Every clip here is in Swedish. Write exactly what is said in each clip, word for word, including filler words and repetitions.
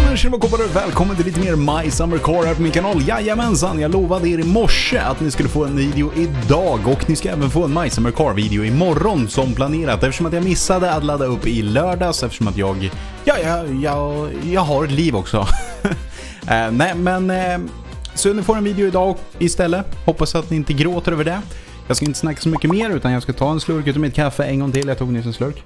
men tjena koppare, välkommen till lite mer My Summer Car här på min kanal. Jajamensan, jag lovade er i morse att ni skulle få en video idag och ni ska även få en My Summer Car video imorgon som planerat, eftersom att jag missade att ladda upp i lördags, eftersom att jag, ja, jag, jag, jag har ett liv också. uh, nej, men uh, så ni får en video idag istället. Hoppas att ni inte gråter över det. Jag ska inte snacka så mycket mer, utan jag ska ta en slurk utav mitt kaffe en gång till. Jag tog nyss en slurk.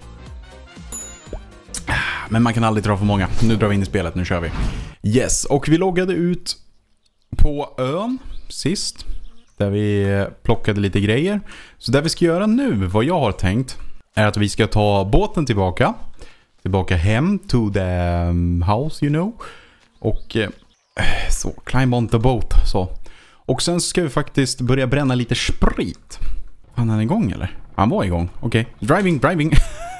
Men man kan aldrig dra för många. Nu drar vi in i spelet, nu kör vi. Yes, och vi loggade ut på ön sist, där vi plockade lite grejer. Så det vi ska göra nu, vad jag har tänkt, är att vi ska ta båten tillbaka. Tillbaka hem to the house, you know. Och så, climb on the boat, så. Och sen ska vi faktiskt börja bränna lite sprit. Han är igång eller? Han var igång, okej. Okay. Driving, driving.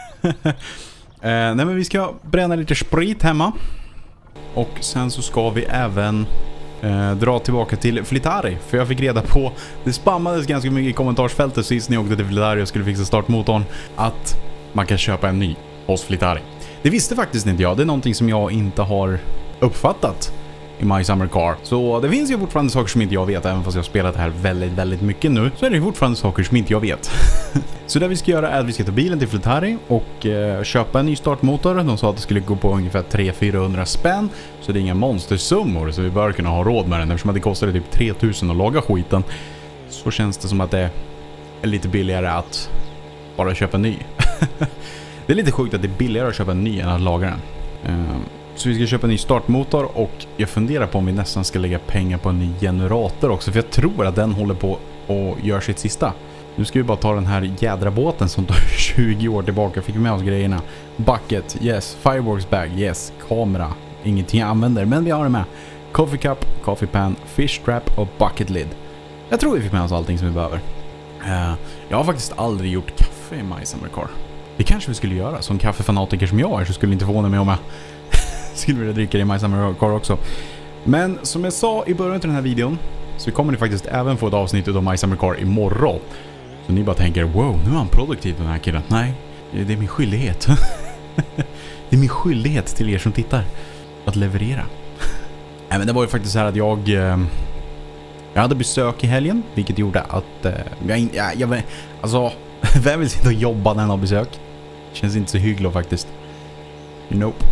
Uh, nej men vi ska bränna lite sprit hemma. Och sen så ska vi även uh, dra tillbaka till Flittari. För jag fick reda på, det spammades ganska mycket i kommentarsfältet sist när jag åkte till Flittari och skulle fixa startmotorn, att man kan köpa en ny hos Flittari. Det visste faktiskt inte jag, det är någonting som jag inte har uppfattat i My Summer Car. Så det finns ju fortfarande saker som inte jag vet. Även fast jag har spelat det här väldigt, väldigt mycket nu, så är det fortfarande saker som inte jag vet. Så det vi ska göra är att vi ska ta bilen till Flittari och eh, köpa en ny startmotor. De sa att det skulle gå på ungefär tre till fyrahundra spänn. Så det är inga monstersummor, så vi bör kunna ha råd med den. Eftersom det kostade typ tre tusen att laga skiten, så känns det som att det är lite billigare att bara köpa en ny. Det är lite sjukt att det är billigare att köpa en ny än att laga den. eh, Så vi ska köpa en ny startmotor och jag funderar på om vi nästan ska lägga pengar på en ny generator också. För jag tror att den håller på och gör sitt sista. Nu ska vi bara ta den här jädra båten som tar tjugo år tillbaka. Fick vi med oss grejerna. Bucket, yes. Fireworks bag, yes. Kamera, ingenting jag använder, men vi har det med. Coffee cup, coffee pan, fish trap och bucket lid. Jag tror vi fick med oss allting som vi behöver. uh, Jag har faktiskt aldrig gjort kaffe i My Summer Car. Det kanske vi skulle göra. Som kaffefanatiker som jag är, så skulle inte förvåna mig om jag skulle vilja dricka i My Summer Car också. Men som jag sa i början till den här videon, så kommer ni faktiskt även få ett avsnitt av My Summer Car imorgon. Så ni bara tänker, wow, nu är han produktiv den här killen. Nej, det är min skyldighet. Det är min skyldighet till er som tittar att leverera. Nej, men det var ju faktiskt så här att jag Jag hade besök i helgen, vilket gjorde att Jag, jag, jag alltså, vem vill sitta och jobba när han har besök? Känns inte så hyggligt faktiskt. Nope.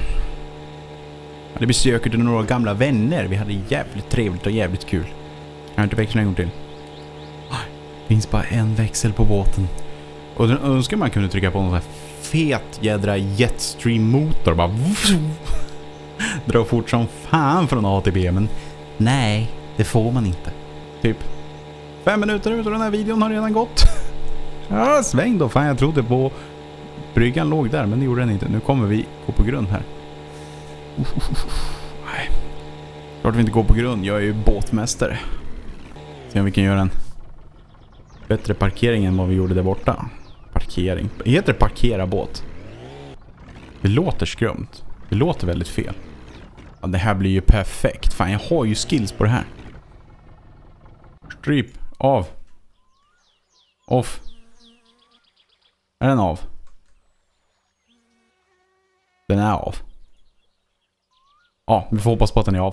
Det besöker till några gamla vänner. Vi hade jävligt trevligt och jävligt kul. Jag har inte växlat en gång till. Det finns bara en växel på båten. Och den önskar man kunde trycka på någon sån här fet jädra jetstream-motor. Bara dra fort som fan från A till B. Men nej, det får man inte. Typ fem minuter ut och den här videon har redan gått. Ja, sväng då. Fan, jag trodde på bryggan låg där, men det gjorde den inte. Nu kommer vi gå på grund här. Uff, uff, uff. Nej. Klart vi inte går på grund. Jag är ju båtmästare. Se om vi kan göra en bättre parkering än vad vi gjorde där borta. Parkering. Heter det parkera båt? Det låter skrumt. Det låter väldigt fel. Ja, det här blir ju perfekt. Fan, jag har ju skills på det här. Stryp. Av. Off. Är den av? Den är av. Ja, vi får hoppas på att den är av.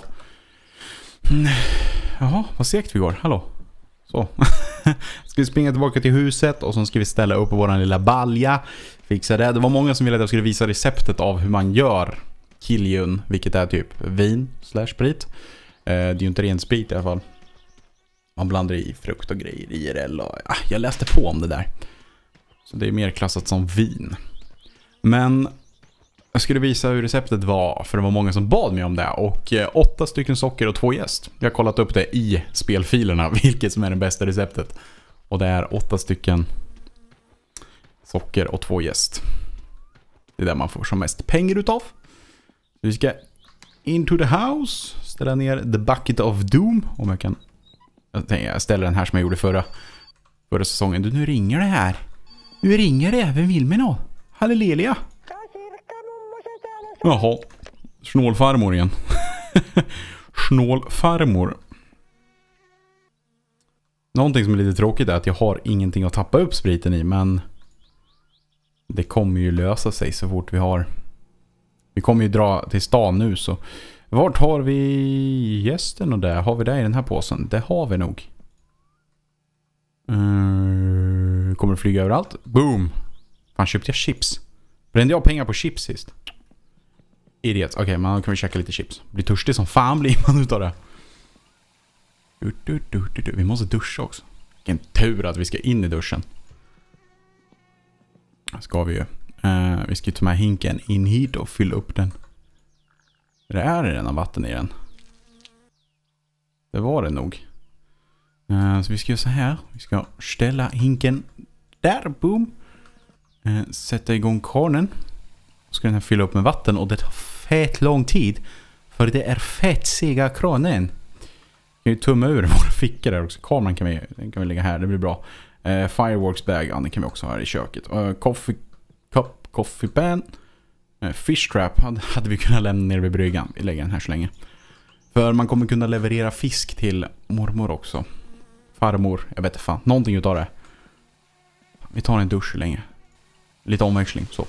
Jaha, vad segt vi går. Hallå. Så. Ska vi springa tillbaka till huset och så ska vi ställa upp på våran lilla balja. Fixa det. Det var många som ville att jag skulle visa receptet av hur man gör killjun, vilket är typ vin slash sprit. Eh, det är ju inte ren sprit i alla fall. Man blandar i frukt och grejer i det. Och, ja, jag läste på om det där. Så det är mer klassat som vin. Men jag skulle visa hur receptet var, för det var många som bad mig om det. Och eh, åtta stycken socker och två jäst. Jag har kollat upp det i spelfilerna, vilket som är det bästa receptet. Och det är åtta stycken socker och två jäst. Det är där man får som mest pengar utav. Vi ska into the house. Ställa ner the bucket of doom. Om jag kan. Jag tänker jag ställer den här som jag gjorde förra, förra säsongen. Du, nu ringer det här. Nu ringer det. Vem vill mig nå? Halleluja. Jaha, snålfarmor igen. Snålfarmor. Någonting som är lite tråkigt är att jag har ingenting att tappa upp spriten i, men det kommer ju lösa sig så fort vi har Vi kommer ju dra till stan nu så. Vart har vi gästen och det? Har vi det i den här påsen? Det har vi nog. Uh, kommer det flyga överallt? Boom! Fan, köpte jag chips? Brände jag pengar på chips sist? Idiot. Okej, okay, men då kan vi käka lite chips. Blir törstig som fan blir man utav det. Du, du, du, du, du. Vi måste duscha också. Vilken tur att vi ska in i duschen. Det ska vi ju. Uh, vi ska ta med hinken in hit och fylla upp den. Det är det redan vatten i den. Det var det nog. Uh, så vi ska göra så här. Vi ska ställa hinken där. Boom. Uh, sätta igång kranen. Ska den här fylla upp med vatten. Och det tar fett lång tid. För det är fett sega kranen. Vi kan ju tumma ur våra fickor där också. Kameran kan vi, den kan vi lägga här. Det blir bra. Uh, fireworks bag. Ja, den kan vi också ha här i köket. Uh, coffee cup. Coffee pan. Uh, fish trap. Hade, hade vi kunnat lämna ner vid bryggan. Vi lägger den här så länge. För man kommer kunna leverera fisk till mormor också. Farmor. Jag vet inte fan. Någonting utav det. Vi tar en dusch länge. Lite omväxling. Så.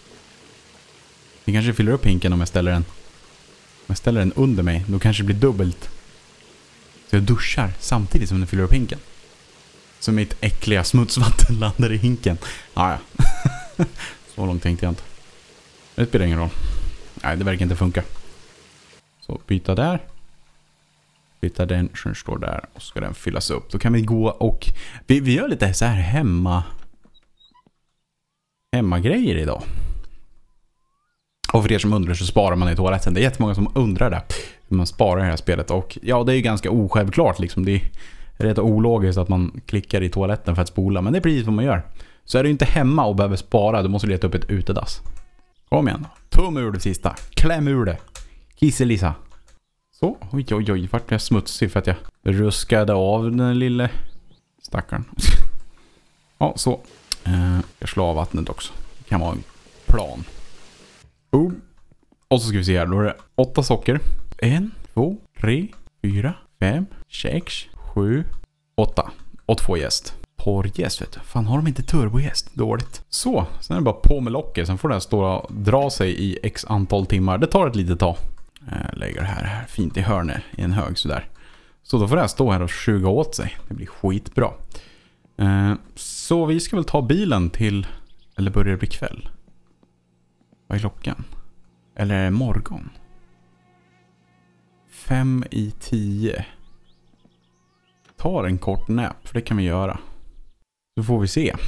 Vi kanske fyller upp hinken om jag ställer den. Om jag ställer den under mig. Då kanske det blir dubbelt. Så jag duschar samtidigt som den fyller upp hinken. Så mitt äckliga smutsvatten landar i hinken. Ah, ja. Så långt tänkte jag inte. Det spelar ingen roll. Nej, det verkar inte funka. Så byta där. Byta den som står där. Och ska den fyllas upp. Då kan vi gå och... Vi, vi gör lite så här hemma... Hemma-grejer idag. Och för er som undrar så sparar man i toaletten. Det är jättemånga som undrar det. Hur man sparar i det här spelet. Och ja, det är ju ganska osjälvklart liksom. Det är rätt ologiskt att man klickar i toaletten för att spola. Men det är precis vad man gör. Så är du inte hemma och behöver spara. Du måste leta upp ett utedass. Kom igen då. Tum ur det sista. Kläm ur det. Kisselisa. Så. Oj, oj, oj. Vart jag smutsig för att jag ruskade av den lille stackaren. Ja, så. Uh, jag slår av vattnet också. Det kan vara en plan. Boom. Och så ska vi se här. Då är det åtta socker. En, två, tre, fyra, fem, sex, sju, åtta. Och två gäst. Porrgäst, vet du. Fan, har de inte turbogäst? Dåligt. Så, sen är det bara på med locket. Sen får den stå och dra sig i x antal timmar. Det tar ett litet tag. Jag lägger det här, här fint i hörnet i en hög sådär. Så då får den stå här och suga åt sig. Det blir skitbra. Så vi ska väl ta bilen till... Eller börjar det bli kväll? Vad är klockan? Eller är det morgon? Fem i tio. Tar en kort nap, för det kan vi göra. Så får vi se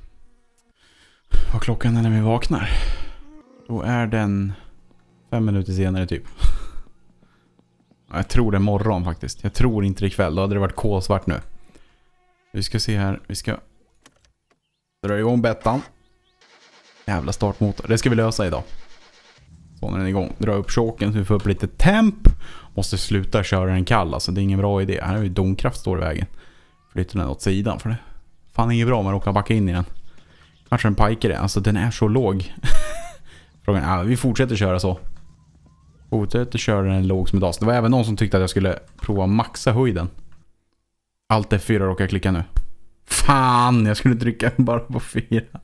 vad klockan är när vi vaknar. Då är den fem minuter senare typ. Jag tror det är morgon faktiskt. Jag tror inte det är kväll, då hade det varit kolsvart nu. Vi ska se här, vi ska dra igång bettan. Jävla startmotor, det ska vi lösa idag. Så när den är igång, dra upp choken så vi får upp lite temp. Måste sluta köra den kall, alltså det är ingen bra idé. Här är ju domkraft står i vägen. Flytta den åt sidan för det. Fan, inget bra om man råkar backa in i den. Kanske en piker det, alltså den är så låg. Frågan är, ja, vi fortsätter köra så. Fortsätter köra den låg som idag. Det var även någon som tyckte att jag skulle prova maxa höjden. Allt är fyra råkar jag klicka nu. Fan, jag skulle trycka bara på fyra.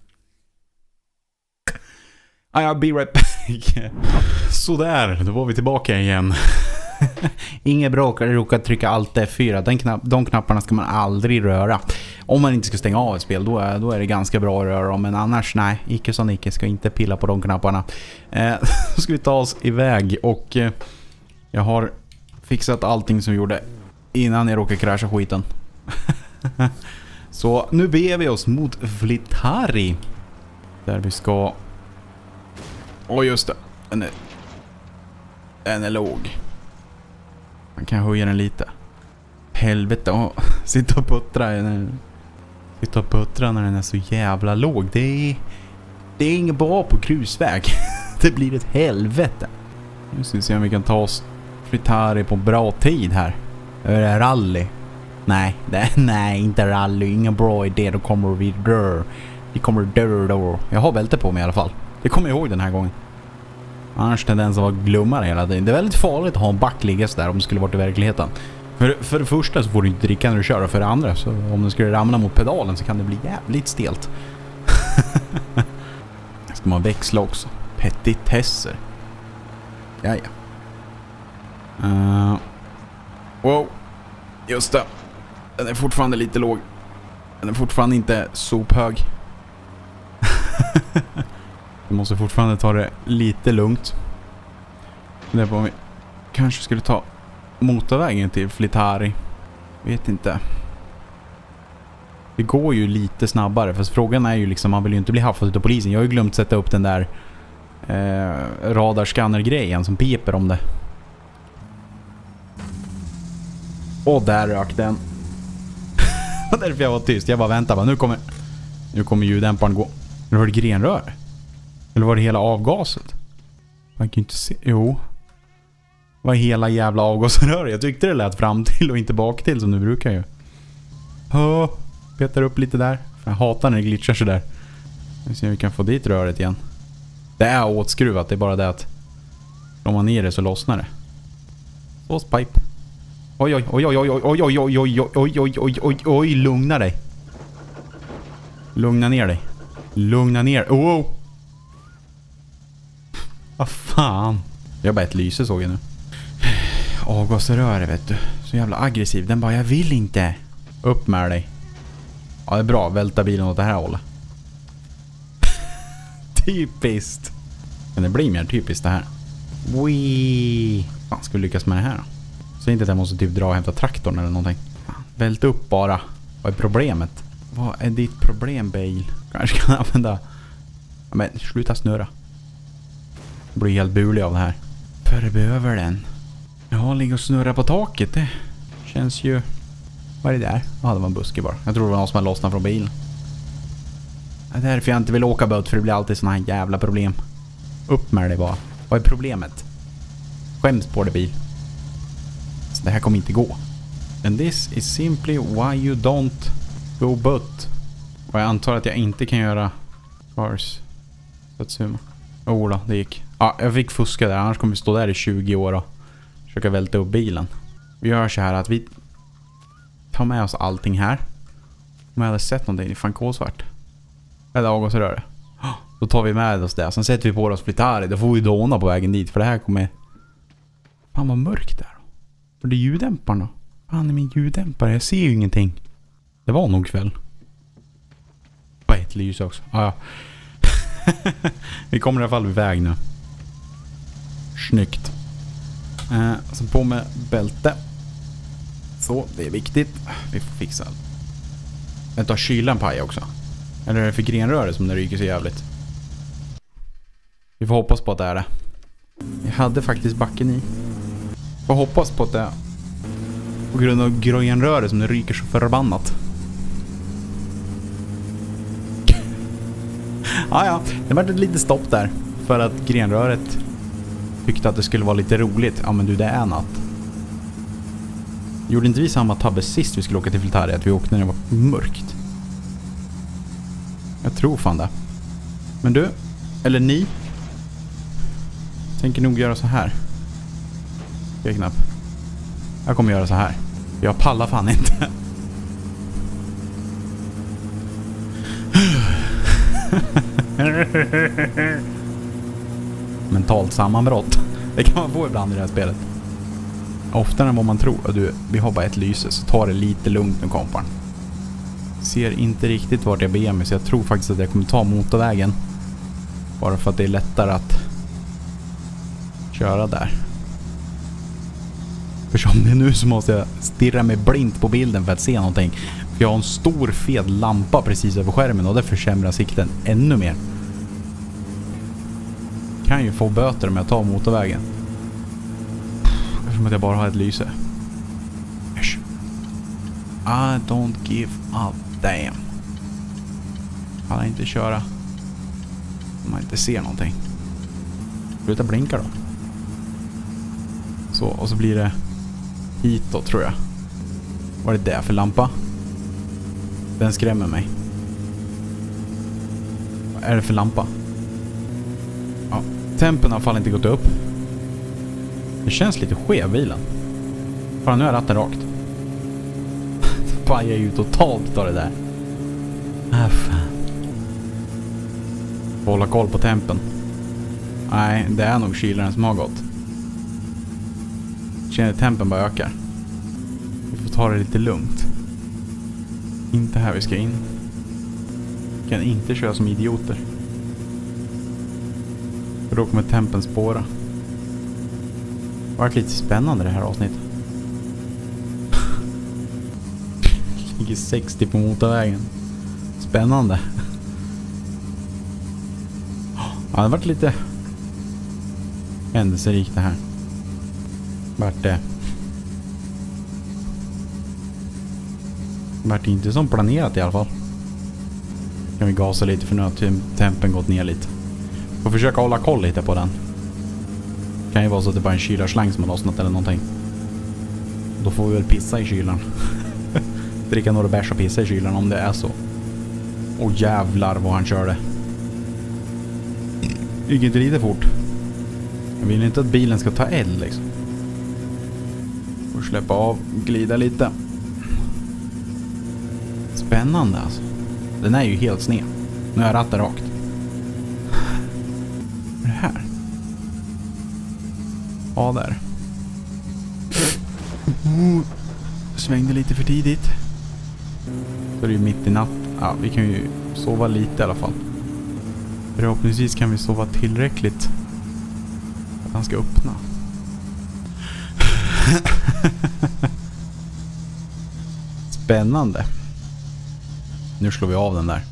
Ah, I'll be right back. Sådär, då var vi tillbaka igen. Inget bråk, råkar trycka allt F fyra. Den knapp, de knapparna ska man aldrig röra. Om man inte ska stänga av ett spel, då är, då är det ganska bra att röra dem. Men annars, nej, icke som icke, ska inte pilla på de knapparna. Eh, så ska vi ta oss iväg. Och eh, jag har fixat allting som vi gjorde innan jag råkade krascha skiten. Så nu beger vi oss mot Flittari. Där vi ska... Åh, just det. Den är... Den är låg. Man kan höja den lite. Helvete. Åh, sitta och puttra. Sitta och puttra när den är så jävla låg. Det är... Det är inget bra på grusväg. Det blir ett helvete. Nu ska vi se om vi kan ta oss Flittari på bra tid här. Är det rally? Nej, det, nej, inte rally. Ingen bra idé. Då kommer vi dö. Vi kommer dö då. Jag har bälte på mig i alla fall. Det kommer jag ihåg den här gången. Annars tendens att vara glummare hela tiden. Det är väldigt farligt att ha en back liggas där om det skulle varit i verkligheten. För, för det första så får du inte dricka när du kör. Och för det andra, så om du skulle ramla mot pedalen så kan det bli jävligt stelt. Ska man växla också. Petitesser. Jaja. Uh, wow. Just det. Den är fortfarande lite låg. Den är fortfarande inte sophög. Vi måste fortfarande ta det lite lugnt. Det är på om vi kanske skulle ta motorvägen till Flittari. Vet inte. Det går ju lite snabbare. Fast frågan är ju liksom, man vill ju inte bli haffad av polisen. Jag har ju glömt sätta upp den där eh, radarskanner-grejen som piper om det. Och där rök den. Det var därför jag var tyst. Jag bara väntar bara. Nu kommer, nu kommer ljuddämparen gå. Eller var det grenrör? Eller var det hela avgaset? Man kan ju inte se. Jo. Vad hela jävla avgasrör. Jag tyckte det lät fram till och inte bak till som du brukar ju. Hå. Petar upp lite där. Jag hatar när det glitchar så där. Vi ser om vi kan få dit röret igen. Det är åtskruvat. Det är bara det att om man ner det så lossnar det. Så pipe. Oj oj oj oj oj oj oj oj oj oj oj oj oj oj oj, lugna dig. Lugna ner dig. Lugna ner. Oh. Vad fan. Jag bara ett lyse såg jag nu. Avgasrör vet du. Så jävla aggressiv. Den bara, jag vill inte. Upp med dig. Ja, det är bra. Välta bilen åt det här hållet. Typiskt. Kan det bli mer typiskt det här? Wee. Fan, ska vi lyckas med det här då? Så inte att jag måste typ dra och hämta traktorn eller någonting. Fan, välta upp bara. Vad är problemet? Vad är ditt problem, Bale? Kanske kan använda... Men sluta snurra. Jag blir helt bulig av det här. För behöver den. Ja, ligga och snurra på taket. Det känns ju... Vad är det där? Ja, det var en buske bara. Jag tror det var någon som hade lossnat från bilen. Det är därför jag inte vill åka båt. För det blir alltid såna här jävla problem. Upp med det bara. Vad är problemet? Skäms på det, bil. Så det här kommer inte gå. And this is simply why you don't go but. Och jag antar att jag inte kan göra cars. Satsuma. Oh då, det gick. Ja, jag fick fuska där. Annars kommer vi stå där i tjugo år och försöka välta upp bilen. Vi gör så här att vi tar med oss allting här. Om jag hade sett någonting, det är fan kolsvart. Eller avgasrör. Då tar vi med oss det. Sen sätter vi på oss Flittari. Då får vi dåna på vägen dit. För det här kommer... Fan vad mörkt där. För det är ljuddämparen då. Fan är min ljuddämpare? Jag ser ju ingenting. Det var nog kväll. Och ett ljus också. Ah, ja. Vi kommer i alla fall vid väg nu. Snyggt. Eh, så på med bälte. Så, det är viktigt. Vi får fixa allt. Jag tar kylan paj också. Eller är det för grenröret som det ryker så jävligt? Vi får hoppas på att det är det. Jag hade faktiskt backen i. Får hoppas på att det är på grund av grenröret som det ryker så förbannat. Ja, ja. Det var ett litet stopp där. För att grenröret tyckte att det skulle vara lite roligt. Ja, men du, det är natt. Gjorde inte vi samma tabbe sist vi skulle åka till Flittari? Att vi åkte när det var mörkt. Jag tror fan det. Men du, eller ni, tänker nog göra så här. Jag knapp. Jag kommer göra så här. Jag pallar fan inte. Mentalt sammanbrott. Det kan man få ibland i det här spelet. Oftare än vad man tror. Du, vi har bara ett lyse, så ta det lite lugnt nu, kompan. Ser inte riktigt vart jag beger mig, så jag tror faktiskt att jag kommer ta motorvägen. Bara för att det är lättare att köra där. För som det är nu så måste jag stirra mig blint på bilden för att se någonting. För jag har en stor fet lampa precis över skärmen och det försämrar sikten ännu mer. Kan ju få böter om jag tar motorvägen. Eftersom att jag bara har ett lyse. Äsch. I don't give a damn. Kan jag inte köra om man inte ser någonting. Sluta blinka då. Så, och så blir det hit då, tror jag. Vad är det där för lampa? Den skrämmer mig. Vad är det för lampa? Ja, tempen har i alla fall inte gått upp. Det känns lite skev bilen. Fan, nu är ratten rakt. Pajar ju totalt av det där. Ah, fan. Får hålla koll på tempen. Nej, det är nog kylaren som har gått. känner att tempen bara ökar. Vi får ta det lite lugnt. Inte här vi ska in. Vi kan inte köra som idioter. För då kommer tempen spåra. Det har varit lite spännande det här avsnittet. Ligger sextio på motorvägen. Spännande. Ja, det har varit lite händelserikt det här. Vart det. Vart det inte som planerat i alla fall. Kan vi gasa lite för nu har tempen gått ner lite. Får försöka hålla koll lite på den. Kan ju vara så att det bara är en kylarslang som har lossnat eller någonting. Då får vi väl pissa i kylan. Dricka några bärs och pissa i kylan om det är så. Åh jävlar vad han körde. Gick inte lite fort. Jag vill inte att bilen ska ta eld liksom. Får släppa av, glida lite. Spännande alltså. Den är ju helt sned. Nu är ratten rakt. Vad är det här? Ja, där. Svängde lite för tidigt. Så är det ju mitt i natt. Ja, vi kan ju sova lite i alla fall. Förhoppningsvis kan vi sova tillräckligt att han ska öppna. Spännande. Nu slår vi av den där.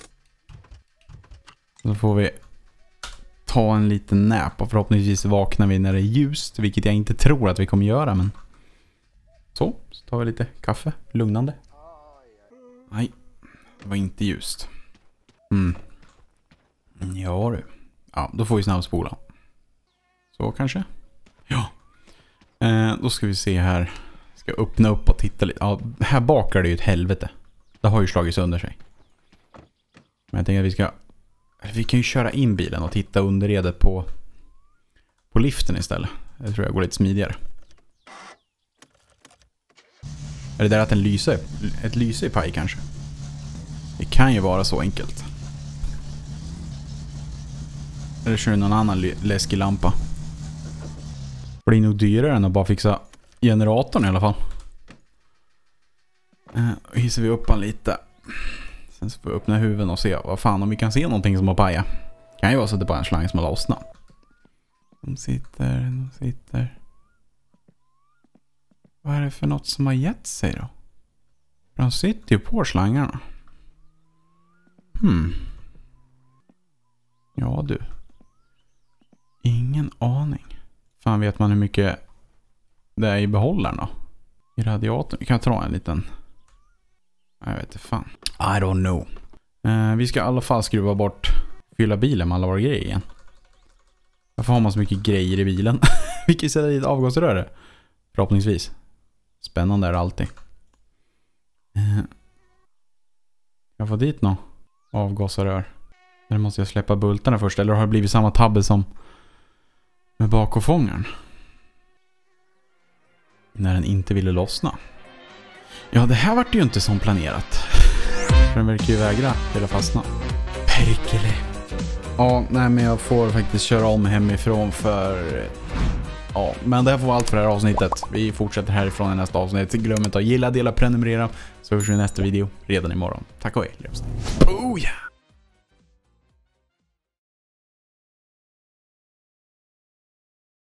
Så får vi ta en liten nap och förhoppningsvis vaknar vi när det är ljust, vilket jag inte tror att vi kommer göra, men så, så tar vi lite kaffe, lugnande. Nej, det var inte ljust. Mm. Ja du. Ja, då får vi snabbspola. Så kanske. Ja. Eh, då ska vi se här. Ska öppna upp och titta lite. Ja, här bakar det ju ett helvete. Det har ju slagit sönder sig. Men jag tänker att vi ska... Vi kan ju köra in bilen och titta underredet på på liften istället. Det tror jag går lite smidigare. Är det där att en lyser, ett lyse i paj kanske? Det kan ju vara så enkelt. Eller kör någon annan läskig lampa. Det blir nog dyrare än att bara fixa generatorn i alla fall. Eh, hissar vi upp han lite. Sen så får vi öppna huven och se vad fan om vi kan se någonting som har pajat. Kan ju vara så att det bara är en slang som har lossnat. De sitter, de sitter. Vad är det för något som har gett sig då? De sitter ju på slangarna. Hmm. Ja du. Ingen aning. Fan vet man hur mycket det är i behållaren då? I radiatorn. Vi kan ta en liten... Jag vet inte fan. I don't know. Eh, vi ska i alla fall skruva bort... Fylla bilen med alla våra grejer igen. Varför har man så mycket grejer i bilen? Vi kan sätta dit avgasröre. Förhoppningsvis. Spännande är det alltid. Eh, jag får dit någon avgasrör. Eller måste jag släppa bultarna först? Eller har det blivit samma tabbe som med bakåfångaren? När den inte ville lossna. Ja, det här vart ju inte som planerat. För den verkar ju vägra vilja fastna. Perkele. Ja, nej men jag får faktiskt köra om hemifrån för... Ja, men det här får vara allt för det här avsnittet. Vi fortsätter härifrån i nästa avsnitt. Glöm inte att gilla, dela, prenumerera. Så hörs vi i nästa video redan imorgon. Tack och hej. Oh yeah!